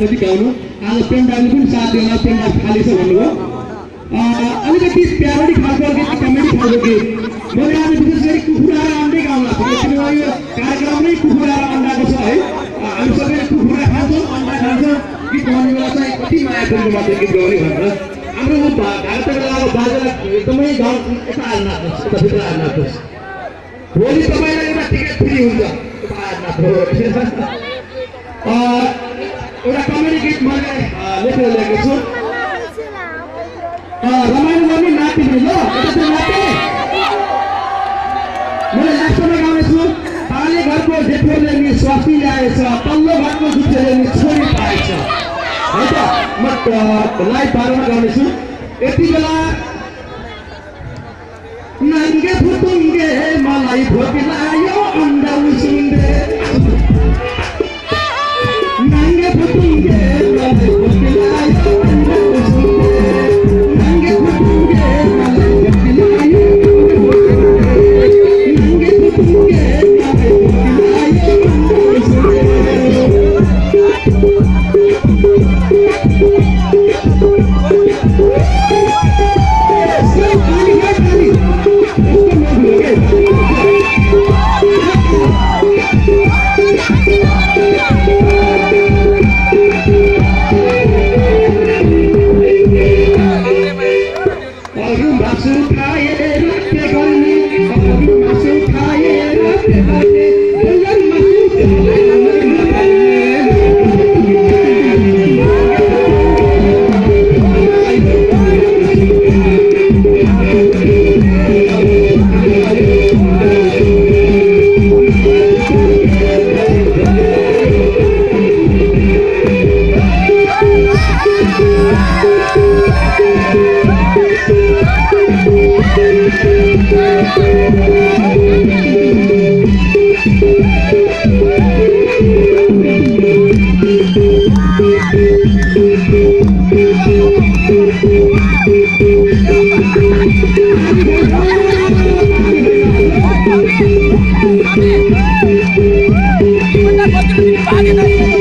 राजनीति गाउनु आज पेन्डाले पनि साथ दिएन पेन्डा खाली छ भन्नुभयो अलिकति प्यारोडी खालको अलिकति कमेडी खालको गीत मैले आज विशेष गरी कुखुरा र अन्डै गाउन लाग्छ किनभने यो कार्यक्रम नै कुखुरा र अन्डाको छ है हामी सबैले कुखुरा खान्छौँ अन्डा खान्छौँ गीत गाउने बेला चाहिँ कति माया गरेर मात्र गीत गाउने भनेर हाम्रो भारतबाट लागेको बाजेलाई एकदमै गाउँ यता आएर नाच्नुहोस् यता भित्र आएर नाच्नुहोस् भोलि तपाईँलाई एउटा टिकट फ्री हुन्छ यता आएर नाच्नुहोस् एउटा कमेडी गीत मैले लेखेर ल्याएको छु रमाइलो गर्ने नाच्ने ल यता चाहिँ नाच्ने मैले लास्टमा गाउनेछु पाले घरको जेठोले नि स्वास्नी ल्याएछ तल्लो घरको जुठोले नि छोरी पाएछ है त म लाइभ बारेमा गाउनेछु यति बेला नङ्गे फुटुङ्गे मलाई भोक लाग्यो अन्डा उसिन्दे नङ्गे फुटुङ्गे मलाई भोक लाग्यो अन्डा उसिन्दे नङ्गे फुटुङ्गे मलाई भोक लाग्यो नङ्गे फुटुङ्गे मलाई भोक लाग्यो अन्डा उसिन्दे Amin.